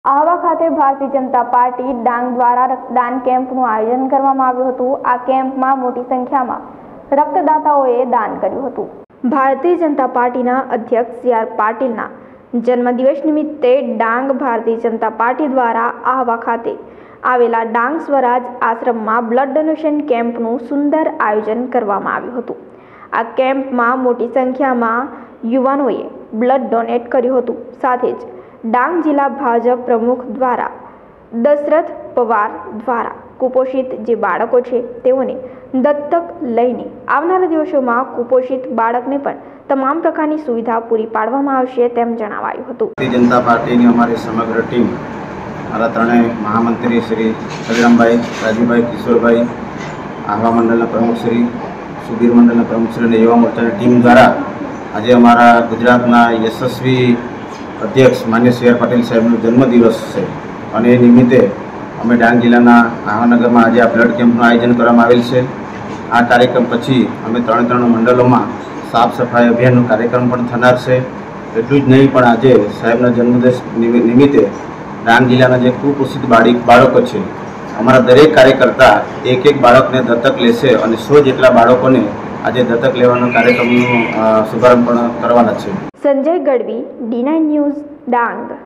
આહવા ખાતે ભારતીય જનતા પાર્ટી ડાંગ દ્વારા રક્તદાન કેમ્પનું આયોજન કરવામાં આવ્યું હતું। આ કેમ્પમાં મોટી સંખ્યામાં રક્તદાતાઓએ દાન કર્યું હતું। ભારતીય જનતા પાર્ટીના અધ્યક્ષ સી.આર. પાટીલના જન્મદિવસ નિમિત્તે ડાંગ ભારતીય જનતા પાર્ટી દ્વારા આહવા ખાતે આવેલા ડાંગ સ્વરાજ આશ્રમમાં બ્લડ ડોનેશન કેમ્પનું સુંદર આયોજન કરવામાં આવ્યું હતું। આ કેમ્પમાં મોટી સંખ્યામાં યુવાનોએ બ્લડ ડોનેટ કર્યું હતું। સાથે જ ડાંગ જિલ્લા ભાજપ પ્રમુખ દ્વારા દશરથ પવાર દ્વારા કુપોષિત જે બાળકો છે તેઓને દત્તક લઈને આવનારા દિવસોમાં કુપોષિત બાળકને પણ તમામ પ્રકારની સુવિધા પૂરી પાડવામાં આવશે તેમ જણાવાયું હતું। ભારતીય જનતા પાર્ટીની અમારી સમગ્ર ટીમ મારા ત્રણેય મહામંત્રી શ્રી કલ્યાણભાઈ, રાજીભાઈ, કિશોરભાઈ, આહવા મંડળના પ્રમુખ શ્રી, સુબીર મંડળના પ્રમુખ શ્રી અને યુવા મોરચાની ટીમ દ્વારા આજે અમારા ગુજરાતના યશસ્વી અધ્યક્ષ માન્ય સી.આર. પાટીલ સાહેબનો જન્મદિવસ છે અને એ નિમિત્તે અમે ડાંગ જિલ્લાના આહવાનગરમાં આજે આ બ્લડ કેમ્પનું આયોજન કરવામાં આવેલ છે। આ કાર્યક્રમ પછી અમે ત્રણ મંડળોમાં સાફ સફાઈ અભિયાનનો કાર્યક્રમ પણ થનાર છે। એટલું જ નહીં પણ આજે સાહેબના જન્મદિવસ નિમિત્તે ડાંગ જિલ્લાના જે કુપોષિત બાળકો છે અમારા દરેક કાર્યકર્તા એક બાળકને દત્તક લેશે અને 100 જેટલા બાળકોને આજે દત્તક લેવાનો કાર્યક્રમનો શુભારંભ પણ કરવાના છે। Sanjay Gadhvi, D9 news, Dang.